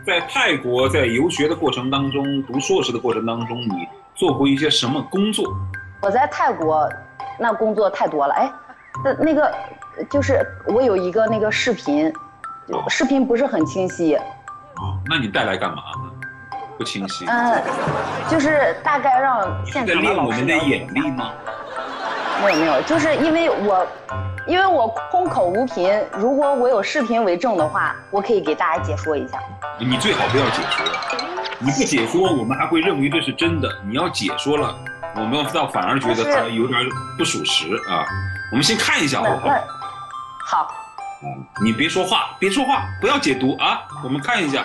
在泰国在游学的过程当中，读硕士的过程当中，你做过一些什么工作？ 我在泰国，那工作太多了。哎，那个就是我有一个那个视频，视频不是很清晰。 哦，那你带来干嘛呢？不清晰。 就是大概让现场的老师。 在练我们的眼力吗？ 没有，就是因为我空口无凭，如果我有视频为证的话，我可以给大家解说一下。 你最好不要解说，你不解说，我们还会认为这是真的。你要解说了，我们反而觉得它有点不属实啊。我们先看一下好不好？ 好。 你别说话，不要解读啊，我们看一下。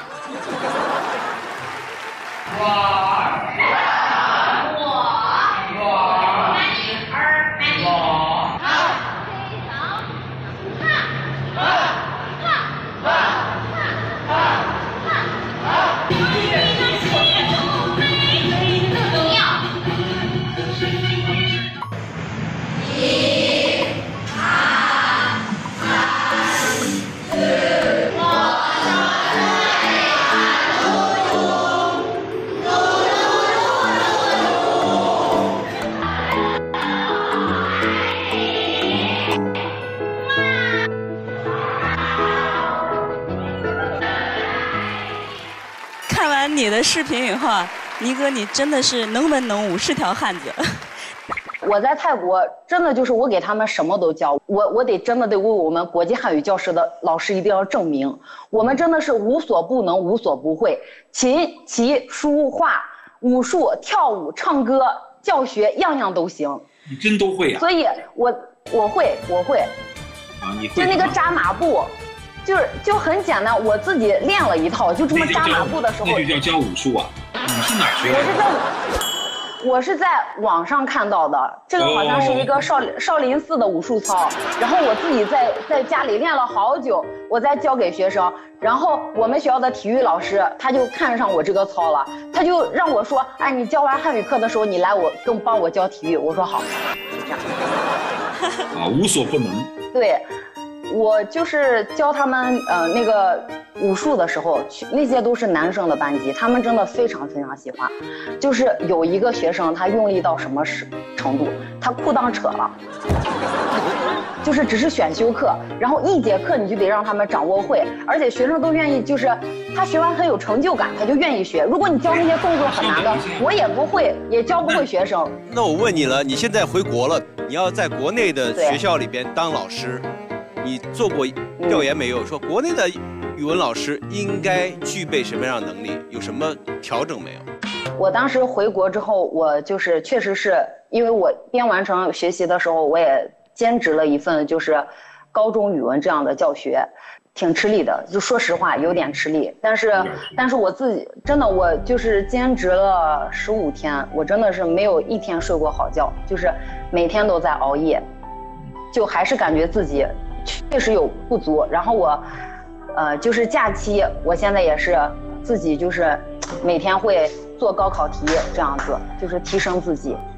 看完你的视频以后，尼哥你真的是能文能武，是条汉子。 我在泰国真的就是我给他们什么都教，我真的得为我们国际汉语教师的老师一定要证明，我们真的是无所不能，无所不会，琴棋书画、武术、跳舞、唱歌、教学，样样都行。 你真都会啊？ 所以我会。 啊，你会？ 就那个扎马步。就很简单，我自己练了一套，就这么扎马步的时候， 那就叫教武术啊！你是哪学的？ 我是在网上看到的，这个好像是一个少林寺的武术操，然后我自己在家里练了好久，我再教给学生，然后我们学校的体育老师他就看上我这个操了，他就让我说，哎，你教完汉语课的时候，你来帮我教体育，我说好，就这样。 啊，无所不能。 对。我就是教他们那个武术的时候，那些都是男生的班级，他们真的非常非常喜欢。就是有一个学生，他用力到什么程度，他裤裆扯了，就是只是选修课，然后一节课你就得让他们掌握会，而且学生都愿意，就是他学完很有成就感，他就愿意学。如果你教那些动作很难的，我也不会，也教不会学生。 那我问你了，你现在回国了，你要在国内的学校里边当老师。你做过调研没有？说国内的语文老师应该具备什么样的能力？有什么调整没有？ 我当时回国之后，我就是确实是因为我边完成学习的时候，我也兼职了一份就是高中语文这样的教学，挺吃力的。就说实话，有点吃力。但是我自己真的，我就是兼职了15天，我真的是没有一天睡过好觉，就是每天都在熬夜，就还是感觉自己确实有不足，然后我，就是假期，我现在也是自己就是每天会做高考题这样子，就是提升自己。